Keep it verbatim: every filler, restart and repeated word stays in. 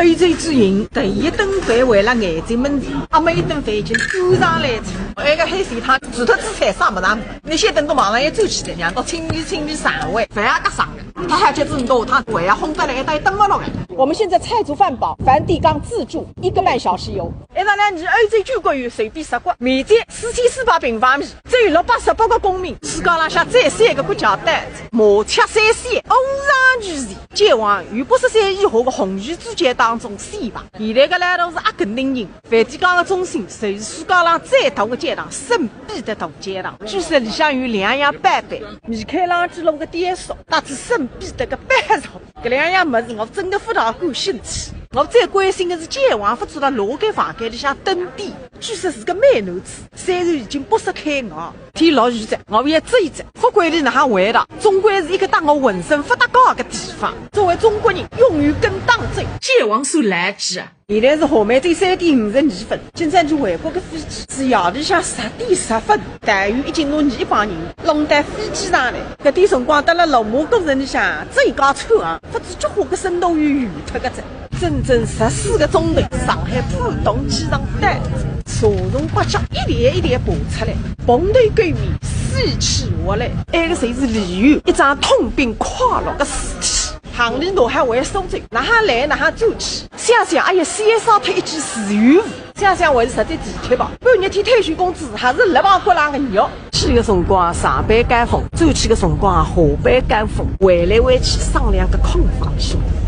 A J 之营第一顿饭为了眼睛问题，阿每一顿饭已经端上来吃。那个黑水汤除脱紫菜啥没啥，那些等到马上要走起来，让到清理清理肠胃，饭也搭上了。他还觉得多汤胃啊烘得来一袋等不落来。 我们现在菜足饭饱，梵蒂冈自助一个半小时游。 一十两年 A J 九个月随便十国，面积四千四百平方米，只有六百十八个公民。世界浪向这三个国家单子，马车三线欧上巨线，前往于八十岁以后的红鱼之间当中选拔。现在的来头是阿根廷人，梵蒂冈的中心就是世界上最大的教堂圣彼得大教堂。据说里向有两样版本，米开朗基罗的雕塑，乃至圣彼得的板上，这两样么子我真的非常感兴趣。我最关心的是建王府住到哪间房间里向登殿，据说是个美男子，虽然已经八十开外，天老预在，我也这一只富贵里那还回答，总归是一个让我浑身发达高的地方。作为中国人，勇于跟党争，建王所来之啊！现在是下面对三点五十二分，今朝去回国的飞机是夜里向十点十分，待遇已经拿你一帮人弄到飞机上来。搿点辰光，得了罗马古城里向最高车行，不知菊花个深度与远脱个只。整整十四个钟头，上海浦东机场单子，茶虫八角一连一连爬出来，蓬头垢面，死去活来。那个谁是李玉，一张痛并跨落的尸体。行李脑海为收走，哪哈来哪哈走去。想想哎呀，先烧脱一件自由服，想想还是实在地铁吧。半日天退休工资还是六万块两个肉。去的辰光上班赶风，走去的辰光下班赶风，回来回去商量个空房兄。